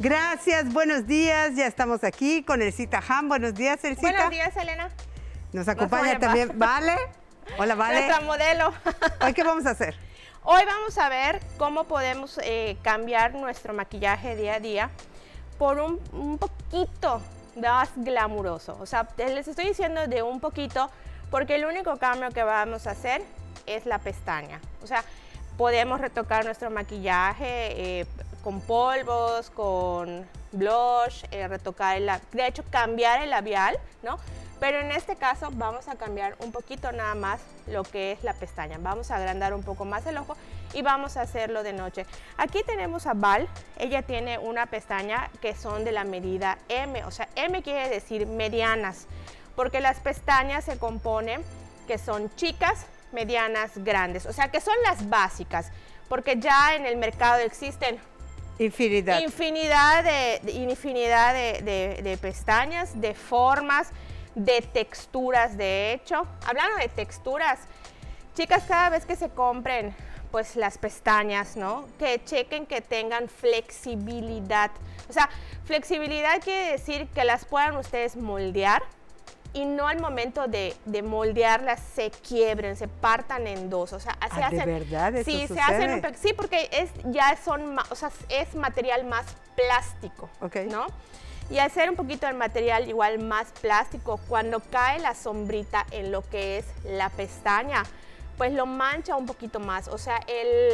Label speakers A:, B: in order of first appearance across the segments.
A: Gracias, buenos días. Ya estamos aquí con Elcita Ham. Buenos días, Elcita.
B: Buenos días, Elena.
A: Nos acompaña también Vale. Hola, Vale.
B: Nuestra modelo.
A: ¿Hoy qué vamos a hacer?
B: Hoy vamos a ver cómo podemos cambiar nuestro maquillaje día a día por un poquito más glamuroso. O sea, les estoy diciendo de un poquito porque el único cambio que vamos a hacer es la pestaña. O sea, podemos retocar nuestro maquillaje con polvos, con blush, retocar de hecho cambiar el labial, ¿no? Pero en este caso vamos a cambiar un poquito nada más lo que es la pestaña. Vamos a agrandar un poco más el ojo y vamos a hacerlo de noche. Aquí tenemos a Val, ella tiene una pestaña que son de la medida M, o sea, M quiere decir medianas, porque las pestañas se componen que son chicas, medianas, grandes, o sea, que son las básicas, porque ya en el mercado existen infinidad de pestañas, de formas, de texturas. De hecho, hablando de texturas, chicas, cada vez que se compren pues las pestañas, ¿no? Que chequen que tengan flexibilidad. O sea, flexibilidad quiere decir que las puedan ustedes moldear y no al momento de moldearlas se quiebren, se partan en dos. O sea, se hacen,
A: ¿de verdad eso
B: sí,
A: sucede?
B: se hacen sí, porque es material más plástico,
A: okay,
B: ¿no? Y al ser un poquito el material igual más plástico, cuando cae la sombrita en lo que es la pestaña, pues lo mancha un poquito más. O sea,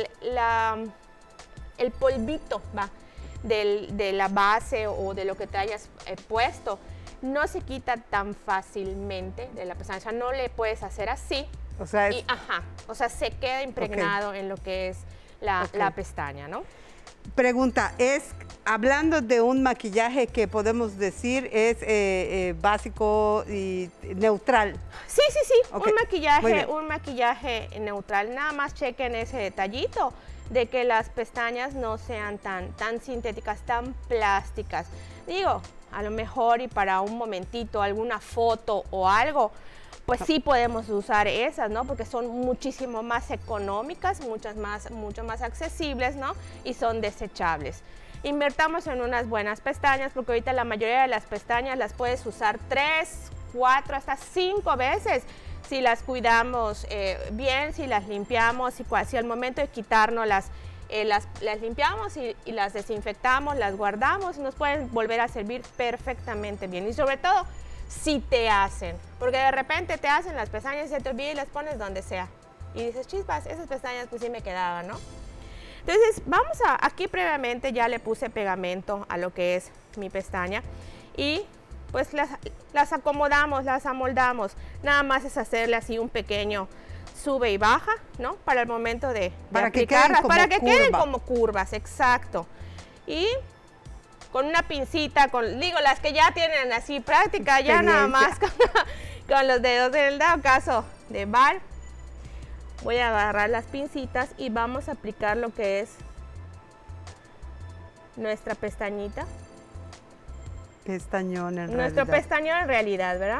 B: el polvito de la base o de lo que te hayas puesto no se quita tan fácilmente de la pestaña. O sea, no le puedes hacer así.
A: O sea,
B: o sea, se queda impregnado en lo que es la pestaña, ¿no?
A: Pregunta, hablando de un maquillaje que podemos decir es básico y neutral.
B: Sí,
A: Okay.
B: Un maquillaje neutral. Nada más chequen ese detallito de que las pestañas no sean tan sintéticas, tan plásticas. Digo, a lo mejor y para un momentito, alguna foto o algo, pues sí podemos usar esas, ¿no? Porque son muchísimo más económicas, mucho más accesibles, ¿no? Y son desechables. Invertamos en unas buenas pestañas, porque ahorita la mayoría de las pestañas las puedes usar 3, 4, hasta 5 veces si las cuidamos bien, si las limpiamos, si al momento de quitarnos las limpiamos y las desinfectamos, las guardamos y nos pueden volver a servir perfectamente bien. Y sobre todo, si te hacen, porque de repente te hacen las pestañas y se te olvida y las pones donde sea. Y dices, chispas, esas pestañas pues sí me quedaban, ¿no? Entonces, aquí previamente ya le puse pegamento a lo que es mi pestaña y pues las acomodamos, las amoldamos. Nada más es hacerle así un pequeño sube y baja, ¿no? Para el momento de aplicarlas, para que queden como curvas, exacto. Y con una pincita, las que ya tienen así práctica, ya nada más con los dedos. En el dado caso de Val, voy a agarrar las pincitas y vamos a aplicar lo que es nuestra pestañita.
A: Pestañón en
B: Nuestro
A: realidad.
B: pestañón en realidad, ¿verdad?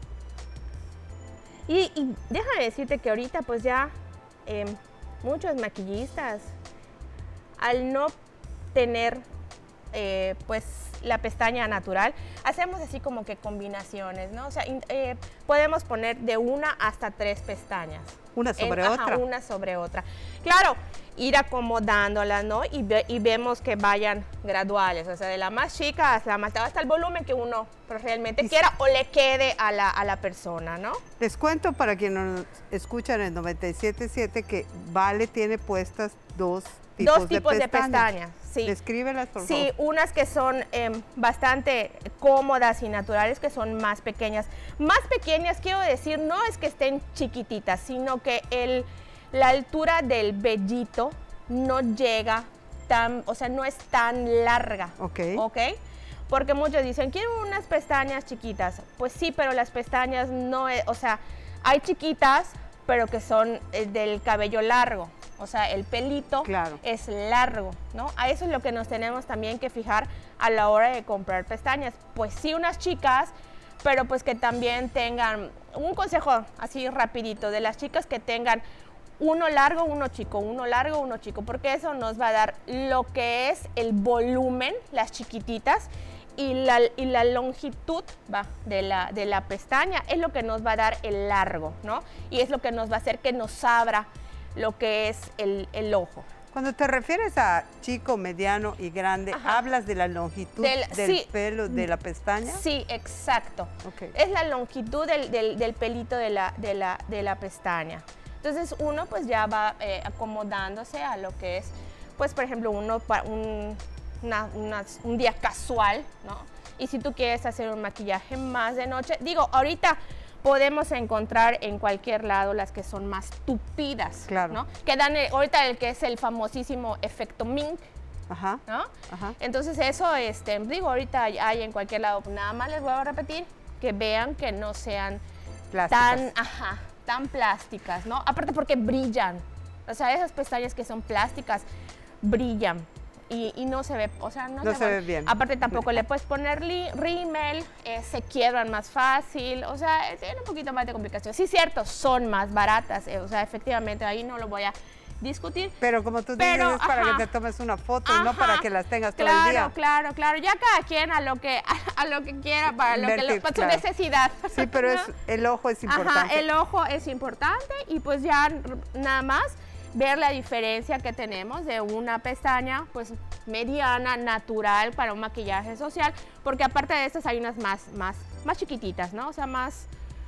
B: Y déjame decirte que ahorita pues ya muchos maquillistas, al no tener pues la pestaña natural, hacemos así como que combinaciones, ¿no? O sea, podemos poner de 1 hasta 3 pestañas.
A: Una sobre otra.
B: Una sobre otra. Claro, ir acomodándolas, ¿no? Y vemos que vayan graduales, o sea, de la más chica hasta la más, hasta el volumen que uno realmente quiera o le quede a la persona, ¿no?
A: Les cuento para quienes nos escuchan en 97.7 que Vale tiene puestas dos tipos de pestañas.
B: Sí.
A: Descríbelas, por favor.
B: Sí, unas que son bastante cómodas y naturales, que son más pequeñas. Más pequeñas, quiero decir, no es que estén chiquititas, sino que la altura del vellito no llega o sea, no es tan larga.
A: Ok.
B: Porque muchos dicen, quiero unas pestañas chiquitas. Pues sí, pero las pestañas no, o sea, hay chiquitas, pero que son del cabello largo. O sea, el pelito es largo, ¿no? A eso es lo que nos tenemos también que fijar a la hora de comprar pestañas. Pues sí, unas chicas, pero pues que también tengan, un consejo así rapidito, de las chicas que tengan uno largo, uno chico, uno largo, uno chico, porque eso nos va a dar lo que es el volumen, las chiquititas, y la longitud de la pestaña es lo que nos va a dar el largo, ¿no? Y es lo que nos va a hacer que nos abra lo que es el ojo.
A: Cuando te refieres a chico, mediano y grande, ajá, ¿hablas de la longitud del sí, pelo de la pestaña?
B: Sí, exacto.
A: Okay.
B: Es la longitud del pelito de la pestaña. Entonces uno pues ya va acomodándose a lo que es, pues por ejemplo, un día casual, ¿no? Y si tú quieres hacer un maquillaje más de noche, digo, ahorita podemos encontrar en cualquier lado las que son más tupidas,
A: claro,
B: ¿no? Que dan ahorita el que es el famosísimo efecto mink,
A: ajá,
B: ¿no?
A: Ajá.
B: Entonces eso, digo, ahorita hay en cualquier lado. Nada más les voy a repetir que vean que no sean tan plásticas, ¿no? Aparte porque brillan, o sea, esas pestañas que son plásticas brillan. Y no se ve, o sea, no
A: se ve bien.
B: Aparte tampoco le puedes poner rímel, se quiebran más fácil, o sea, tiene un poquito más de complicación. Sí, cierto, son más baratas, o sea, efectivamente, ahí no lo voy a discutir.
A: Pero como tú dices, es para que te tomes una foto y no para que las tengas todo el día.
B: Claro, ya cada quien a lo que quiera, para su necesidad.
A: Sí, pero ¿no? El ojo es importante.
B: Ajá, el ojo es importante y pues ya nada más ver la diferencia que tenemos de una pestaña pues mediana, natural para un maquillaje social, porque aparte de estas hay unas más chiquititas, ¿no? O sea, más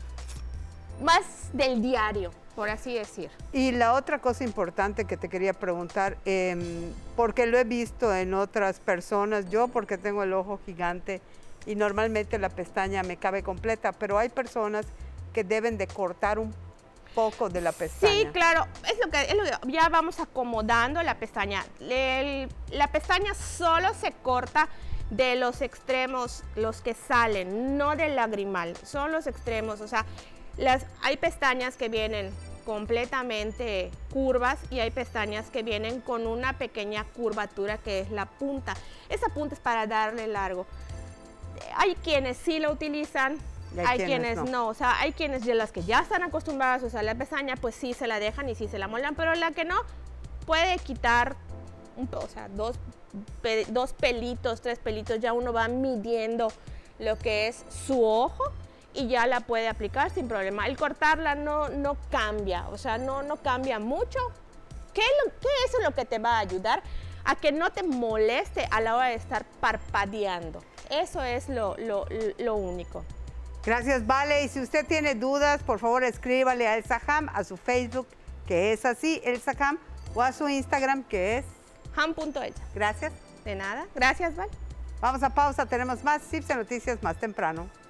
B: del diario, por así decir.
A: Y la otra cosa importante que te quería preguntar, porque lo he visto en otras personas, yo porque tengo el ojo gigante y normalmente la pestaña me cabe completa, pero hay personas que deben de cortar un poco de la pestaña.
B: Sí, claro, es lo que ya vamos acomodando la pestaña. La pestaña solo se corta de los extremos, los que salen, no del lagrimal, son los extremos, o sea, hay pestañas que vienen completamente curvas y hay pestañas que vienen con una pequeña curvatura que es la punta. Esa punta es para darle largo. Hay quienes sí lo utilizan, hay quienes no, o sea, hay quienes de las que ya están acostumbradas a usar la pestaña, pues sí se la dejan y sí se la moldan, pero la que no, puede quitar, o sea, dos pelitos, 3 pelitos, ya uno va midiendo lo que es su ojo y ya la puede aplicar sin problema. El cortarla no cambia, o sea, no cambia mucho. ¿Qué es lo que te va a ayudar? A que no te moleste a la hora de estar parpadeando. Eso es lo único.
A: Gracias, Vale. Y si usted tiene dudas, por favor escríbale a Elsa Ham, a su Facebook, que es así, Elsa Ham, o a su Instagram, que es
B: ham.elsa.
A: Gracias.
B: De nada. Gracias, Vale.
A: Vamos a pausa, tenemos más tips de noticias más temprano.